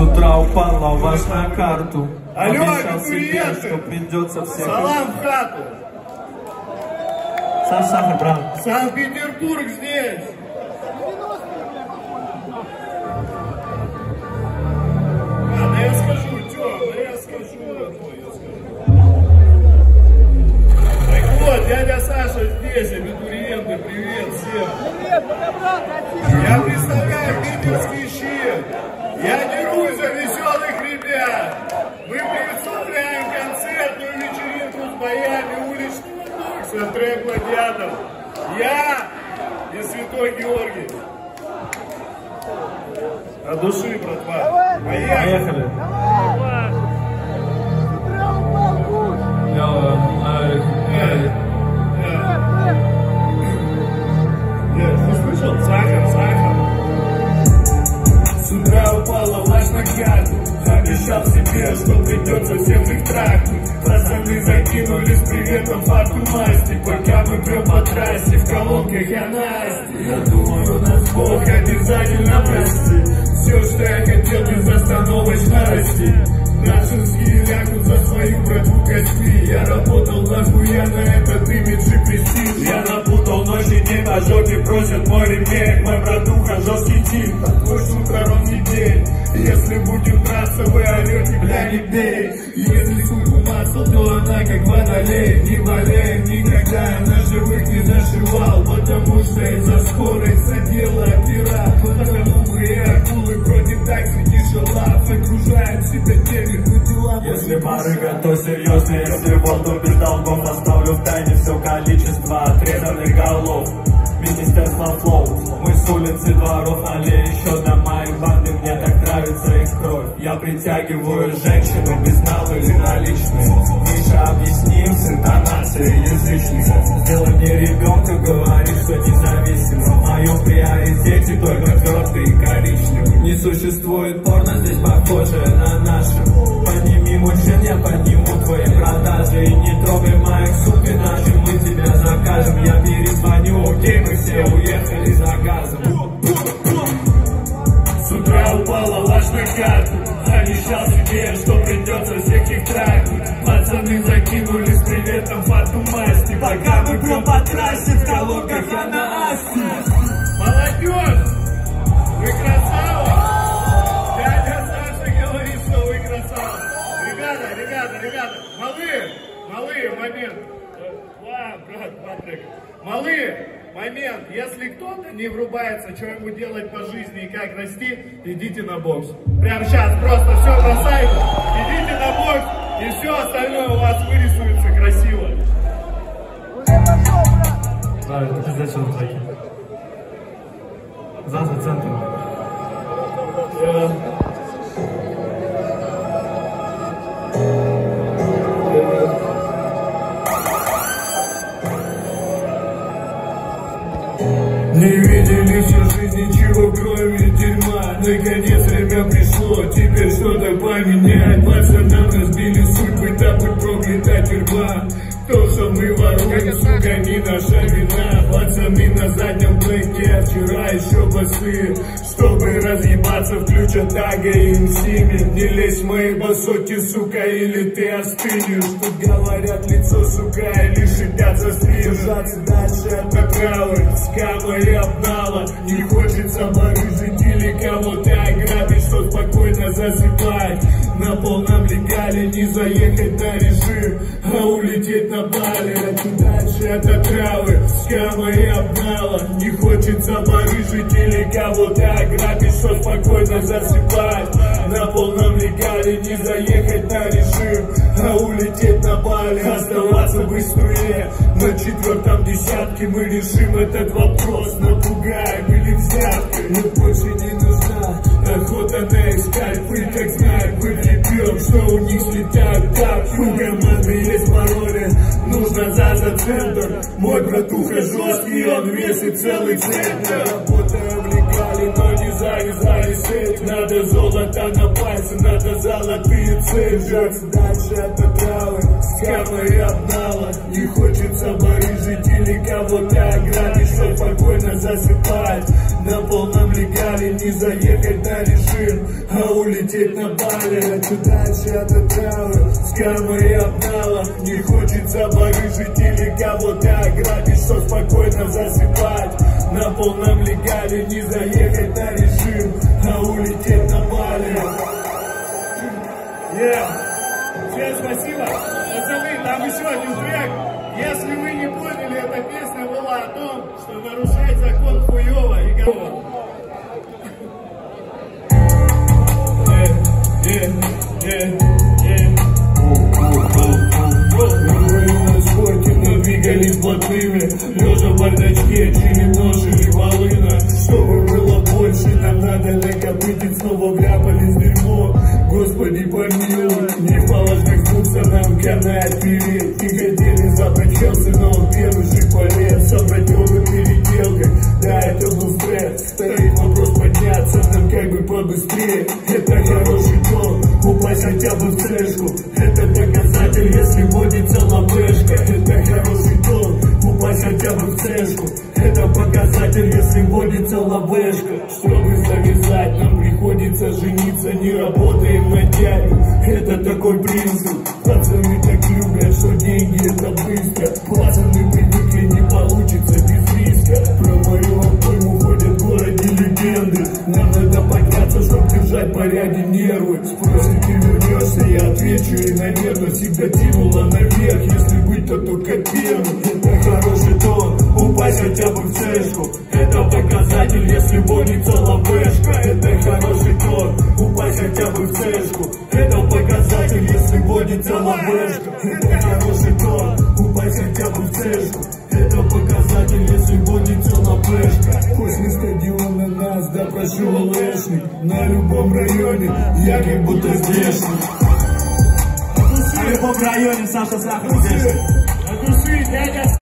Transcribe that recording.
утра упала важная карту. Алло, обещал себе, что придется всех. Салам в хату. Сахар, брат. Санкт-Петербург здесь. Да я скажу, Тём, да я скажу. Так вот, дядя Саша здесь, абитуриенты, привет всем. Привет, брат, Я представляю питерский щит. Я дерусь за веселых ребят. Мы представляем концертную вечеринку с боями уличного бокса, трек гладиатор. Я и Святой Георгий. От души, братва. Поехали. Ты слышал? Сахар, сахар. С утра упала важная карту. Обещал себе, что придется всех их трахнуть. Пацаны закинулись приветом фарту масти. Пока мы прям по трассе, в колонках я Насти. Я думаю, нас Бог обязательно простит. Все, что я хотел, безостановочно расти. Нашинские лягут за свою братву кости. Я работал нахуя на этот имидж и престиж. Я напутал ночь и день, на жопе просят мой ремень. Мой братуха жесткий тип, а твой шутер он не день. Если будем драться, вы орете, бля, не бей. Если суку масло, то она как водолей. Не болеем никогда, я на живых не зашивал. Потому что из-за скорость задела опера. Потому мы и акулы вроде так среди шалав. Окружаем себя теми, кто дела. Если барыга, то серьезно. Если воду без долгов, оставлю в тайне все количество отрезанных голов. Министерство флоу, мы с улицы дворов, налей еще дома и банды, мне так нравится их кровь. Я притягиваю женщину без нал или наличные. Миша объяснил с интонацией язычной. Сделай мне ребенка, говорит, что независимо. В моем приоритете только твердый и коричневый. Не существует порно, здесь похожее на наше. Подними мужчин, я подниму твои продажи. И не трогай моих сук, иначе мы тебя закажем. Я перезвоню, окей, мы все уехали за газом. С утра упала важная карта. Обещал себе, что придется всех их трахнуть. Пацаны закинулись приветом фарту масти. Пока мы прям по трассе, в колонках я на Асти. Молодежь, вы красавы. Дядя Саша говорит, что вы красавы. Ребята, малые, момент. Малые, момент. Если кто-то не врубается, что ему делать по жизни и как расти, идите на бокс. Прямо сейчас просто все бросайте, идите на бокс, и все остальное у вас вырисуется красиво. Да, это пиздец, что в треке. За центром. Не видели всю жизнь ничего, кроме дерьма. Наконец время пришло, теперь что-то поменять. Пацанам разбили судьбы, да будь проклята тюрьма. То, что мы воруем, сука, не наша вина. Пацаны на заднем блэке, вчера еще басы. Чтобы разъебаться, включат тага и инсими. Не лезь в мои басоки, сука, или ты остынешь. Тут говорят лицо, сука, или шипят за спину. Держаться дальше от отравы, скама и обнала. Не хочется барыжить или кого-то ограбить, что спокойно засыпать. На полном легале не заехать на режим, а улететь на Бали. Дальше от отравы, скама и обнала. Не хочется барыжить или кого-то ограбить, что спокойно засыпать. На полном легале не заехать на режим, а улететь на Бали. Оставаться быстрее, на 4-м десятке мы решим этот вопрос. Напугаем или взяткой, но больше не нужна охота на искать. Вы как знают, мы влепем, что у них слетят тапки. У команды есть пароли, нужно за центр. Мой братуха жесткий, он весит целый центр. Работаю в легале, но не завязали сеть. Надо золото на пальце, надо золотые цепи. Жаться дальше от отравы, схемы и обнала. Не хочется барыжить или кого-то ограбить, чтоб спокойно засыпать. На полном легале не заехать на режим, а улететь на Бали. Хочу дальше от отравы, схемы и обнала. Не хочется барыжить или кого-то ограбить, чтоб спокойно засыпать. На полном легале не заехать на режим, а улететь на Бали. Всем спасибо. Пацаны, там еще один трек. Если вы не поняли, эта песня была о том, что нарушать закон хуёво и говно. На спорте мы двигались блатными, лежа в бардачке, чили, нож или волына. Чтобы было больше, нам надо накопить, снова вляпались в дерьмо. Господи помилуй, не в положных двух нам канать перед. Не хотели забрать Хелси, но он первый же полез. Собрать его переделкой, да, это был стресс. Стоит вопрос подняться, нам как бы побыстрее. Это хороший тон, упасть хотя бы в цешку. Это показатель, если водится лобешка. Это хороший тон, упасть хотя бы в цешку. Это показатель, если водится лобешка. Чтобы завязать, нам приходится жениться. Не работаем на дядю, это такой принцип. Пацаны так любят, что деньги это быстро. Пацаны привыкли, не получится без риска. Про мою обойму ходят в городе легенды. Нам надо подняться, чтобы держать порядке нервы. Спросит, ты вернешься, я отвечу и, наверное, всегда тянула наверх. Если быть, то только первым. Это хороший тон, упасть хотя бы в цешку. Это показатель, если водится лобешка. Это хороший тон, упасть хотя бы в цешку. Это показатель, если водится лобешка. Это хороший тон, упасть хотя бы в цешку. Это показатель, если водится лобешка. После стадиона нас допрошил лэшник. На любом районе я как будто здешний. На любом районе Саша Сахар здесь. От души, дядя.